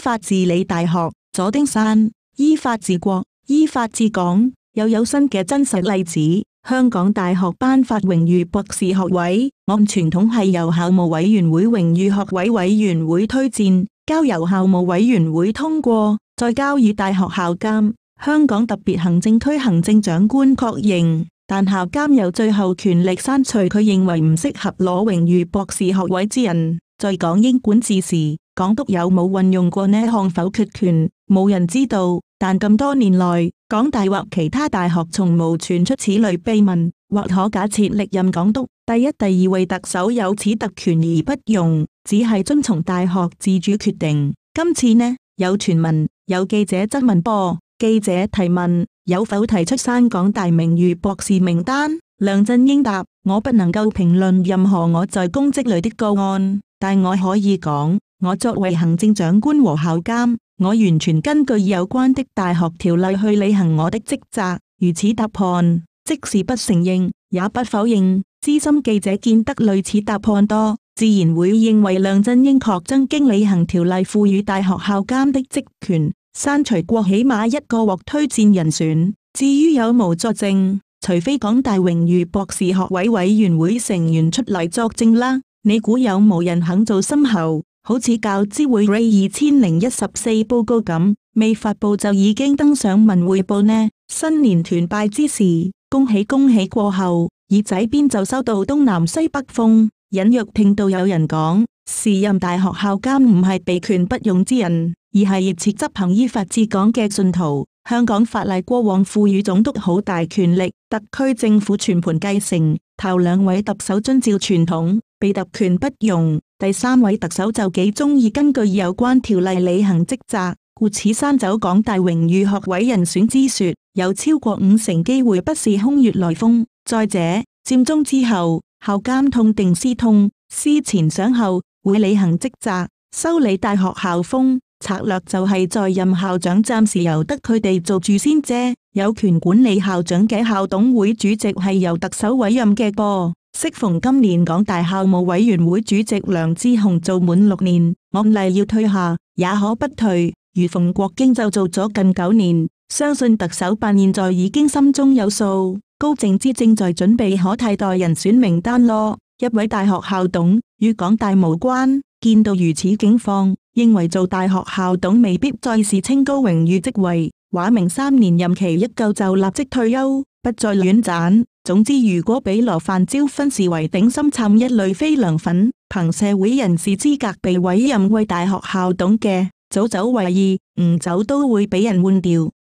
法治理大學，佐丁山，依法治國，依法治港。又有新嘅真實例子，香港大學頒發榮譽博士學位，按傳統係由校務委員會榮譽學位委員會推薦，交由校務委員會通過，再交予大學校監。香港特別行政區行政長官確認，但校監有最後權力刪除佢認為唔適合攞榮譽博士學位之人。在港英管治時，港督有冇運用過呢項否決權，冇人知道。但咁多年來，港大或其他大學從無傳出此類秘聞，或可假設歷任港督、第一、第二位特首有此特權而不用，只係遵從大學自主決定。今次呢，有傳聞，有記者質問噃，記者提問有否提出刪港大名譽博士名單？梁振英答：我不能夠評論任何我在公職裏的個案，但我可以講，我作為行政長官和校監，我完全根據有關的大學條例去履行我的職責。如此答案，即使不承認，也不否認。資深記者見得類似答案多，自然會認為梁振英確曾經履行條例賦予大學校監的職權，刪除過起碼一個獲推薦人選。至於有無作證，除非港大榮譽博士學位委員會成員出嚟作證啦，你估有冇人肯做深喉？好似教資會 2014報告咁，未發佈就已經登上文匯報呢？新年團拜之時，恭喜恭喜過後，耳仔邊就收到東南西北風，隱約聽到有人講，時任大學校監唔係被權不用之人，而係熱切執行依法治港嘅信徒。香港法例過往賦予總督好大權力，特區政府全盤繼承，頭兩位特首遵照傳統，被特權不用。第三位特首就幾中意根據有關條例履行職責，故此刪走港大榮譽學位人選之說，有超過50%機會不是空穴來風。再者，佔中之後，校監痛定思痛，思前想後，會履行職責，修理大學校風，策略就係在任校長暫時由得佢哋做住先啫。有權管理校長嘅校董會主席係由特首委任嘅噃。適逢今年港大校務委員會主席梁智鴻做滿6年，按例要退下，也可不退。如馮國經就做咗近9年，相信特首辦現在已經心中有數，高靜芝正在準備可替代人選名單咯。一位大學校董與港大無關，見到如此境況，認為做大學校董未必再是清高榮譽職位，話明3年任期一夠就立即退休，不再亂斬。總之，如果俾羅范椒芬視為頂心杉一類非良粉，憑社會人士資格被委任為大學校董嘅，早走為宜，唔走都會俾人換掉。